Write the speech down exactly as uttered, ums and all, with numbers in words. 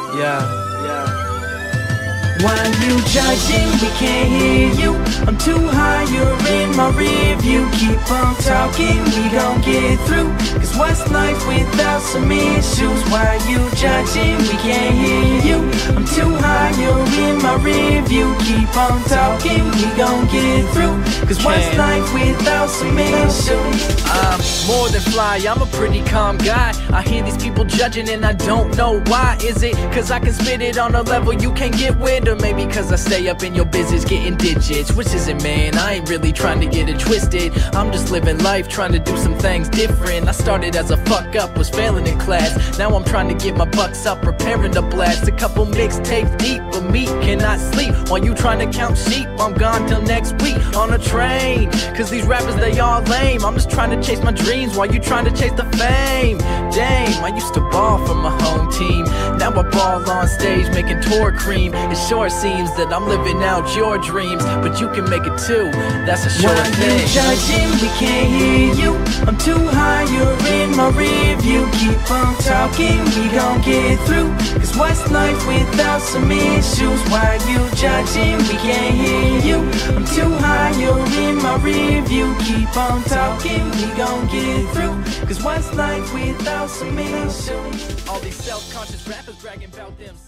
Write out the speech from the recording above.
Yeah, yeah. Why you judging? We can't hear you. I'm too high, you're in my rear view. Keep on talking, we gon' get through. Cause what's life without some issues? Why you judging? We can't hear you. I'm too high, you're in my rear view. Keep on talking, we gon' get through. Cause what's life without some issues? I'm more than fly, I'm a pretty calm guy. I hear these people judging and I don't know why. Is it cause I can spit it on a level you can't get with? Or maybe cause I stay up in your business getting digits? Which is it, man? I ain't really trying to get it twisted. I'm just living life, trying to do some things different. I started as a fuck up, was failing in class. Now I'm trying to get my bucks up, preparing to blast a couple mixtapes deep. But me cannot sleep while you trying to count sheep. I'm gone till next week on a train. Cause these rappers, they all lame. I'm just trying to chase my dreams while you trying to chase the fame. Damn, I used to ball for my home team. Now I ball on stage making tour cream. It sure seems that I'm living out your dreams, but you can make it too, that's a sure Why thing. you judging? We can't hear you. I'm too high, you're in my rear view. Keep on talking, we gon' get through. Cause what's life without some issues? Why you judging? We can't hear you. I'm too high, you're in my rear view. Keep on talking, we gon' get through. Cause what's life without some issues? All these self-conscious rappers bragging about themselves.